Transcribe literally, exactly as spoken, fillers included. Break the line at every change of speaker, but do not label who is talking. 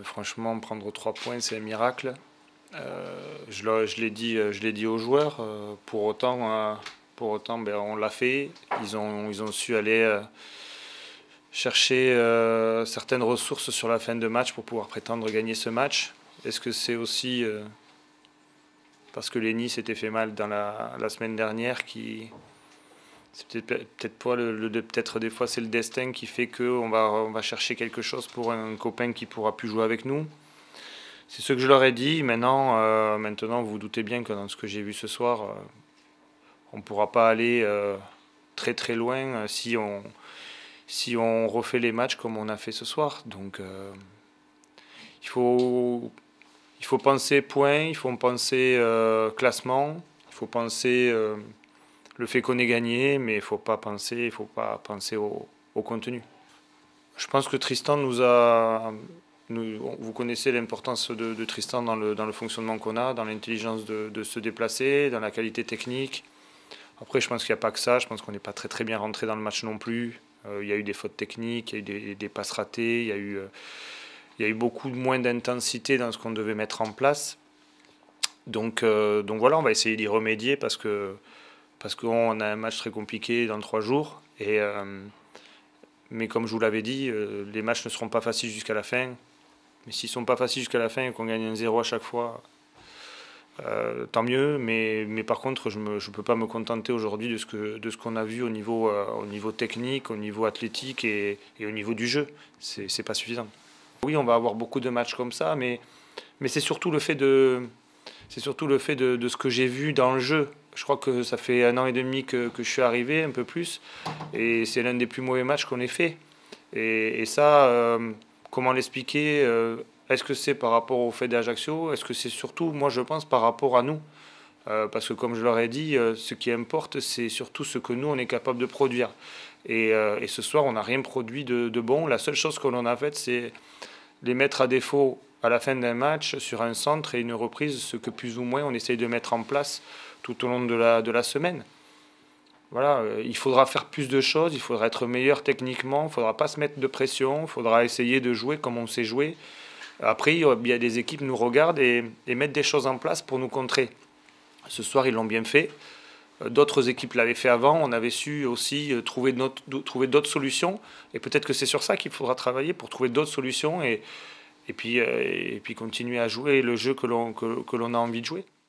franchement, prendre trois points, c'est un miracle. Euh, je l'ai dit, je l'ai dit aux joueurs. Euh, pour autant, euh, pour autant ben, on l'a fait. Ils ont, ils ont su aller euh, chercher euh, certaines ressources sur la fin de match pour pouvoir prétendre gagner ce match. Est-ce que c'est aussi euh, parce que Lenny s'était fait mal dans la, la semaine dernière qui... C'est peut-être peut-être pas le, le peut-être des fois c'est le destin qui fait qu'on va, on va chercher quelque chose pour un copain qui pourra plus jouer avec nous. C'est ce que je leur ai dit. Maintenant, euh, maintenant vous vous doutez bien que dans ce que j'ai vu ce soir, euh, on ne pourra pas aller euh, très très loin euh, si on, si on refait les matchs comme on a fait ce soir. Donc euh, il faut, il faut penser points, il faut penser euh, classement, il faut penser... Euh, le fait qu'on ait gagné, mais il ne faut pas penser, il faut pas penser au, au contenu. Je pense que Tristan nous a... Nous, vous connaissez l'importance de, de Tristan dans le, dans le fonctionnement qu'on a, dans l'intelligence de, de se déplacer, dans la qualité technique. Après, je pense qu'il n'y a pas que ça. Je pense qu'on n'est pas très, très bien rentré dans le match non plus. Euh, il y a eu des fautes techniques, il y a eu des, des passes ratées, il y a eu, euh, il y a eu beaucoup moins d'intensité dans ce qu'on devait mettre en place. Donc, euh, donc voilà, on va essayer d'y remédier parce que parce qu'on a un match très compliqué dans trois jours. Et, euh, mais comme je vous l'avais dit, euh, les matchs ne seront pas faciles jusqu'à la fin. Mais s'ils ne sont pas faciles jusqu'à la fin et qu'on gagne un zéro à chaque fois, euh, tant mieux. Mais, mais par contre, je ne peux pas me contenter aujourd'hui de ce que, de ce qu'on a vu au niveau, euh, au niveau technique, au niveau athlétique et, et au niveau du jeu. C'est, c'est pas suffisant. Oui, on va avoir beaucoup de matchs comme ça, mais, mais c'est surtout le fait de, c'est surtout le fait de, de ce que j'ai vu dans le jeu. Je crois que ça fait un an et demi que, que je suis arrivé, un peu plus, et c'est l'un des plus mauvais matchs qu'on ait fait. Et, et ça, euh, comment l'expliquer euh, Est-ce que c'est par rapport au fait d'Ajaccio? Est-ce que c'est surtout, moi je pense, par rapport à nous euh, Parce que comme je leur ai dit, euh, ce qui importe, c'est surtout ce que nous, on est capable de produire. Et, euh, et ce soir, on n'a rien produit de, de bon. La seule chose que l'on a faite, c'est les mettre à défaut à la fin d'un match sur un centre et une reprise, ce que plus ou moins on essaye de mettre en place tout au long de la, de la semaine. Voilà, euh, il faudra faire plus de choses, il faudra être meilleur techniquement, il ne faudra pas se mettre de pression, il faudra essayer de jouer comme on sait jouer. Après, il y a des équipes qui nous regardent et, et mettent des choses en place pour nous contrer. Ce soir, ils l'ont bien fait. D'autres équipes l'avaient fait avant, on avait su aussi trouver d'autres solutions. Et peut-être que c'est sur ça qu'il faudra travailler, pour trouver d'autres solutions et, et, puis, et puis continuer à jouer le jeu que l'on que, que l'on a envie de jouer.